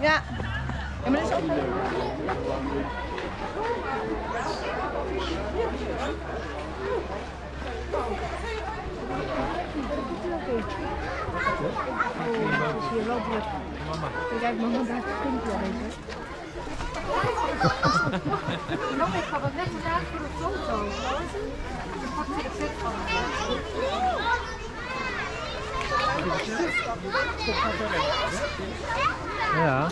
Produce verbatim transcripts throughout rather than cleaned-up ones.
Ja. Ja, maar dat is ook leuk. Het is hier wel druk. Kijk, mama, daar komt wel eens. Mama, ik ga wat net gedaan voor de foto. Ik pak de effect van Ja.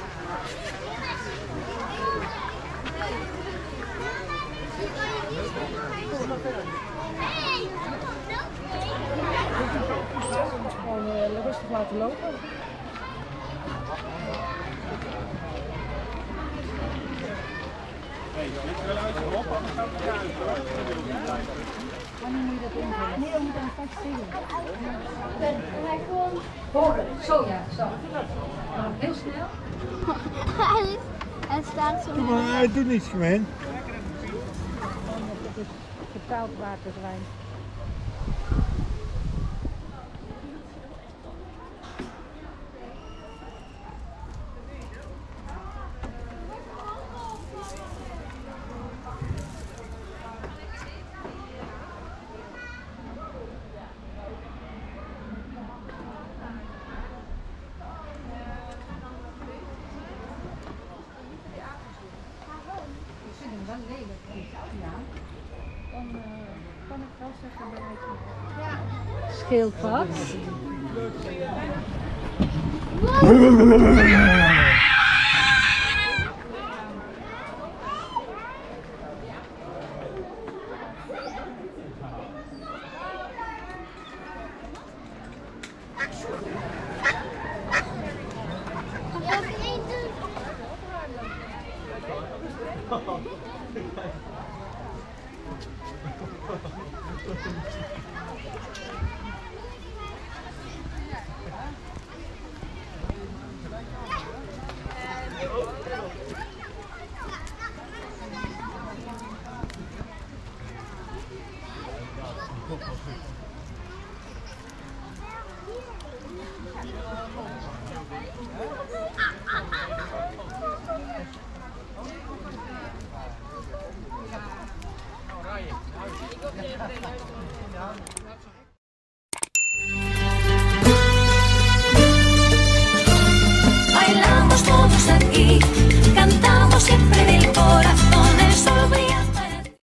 Gewoon uh, rustig laten lopen. Wanneer moet je dat invullen? Nee, dan moet je aan vast zingen. horen. Zo ja, zo. Heel snel. Hij staat zo. Kom maar, hij doet niets gemeen. Het is betaald waterwijn. Dan uh, kan ik wel zeggen dat ik... Ja. Schildpad. Ja.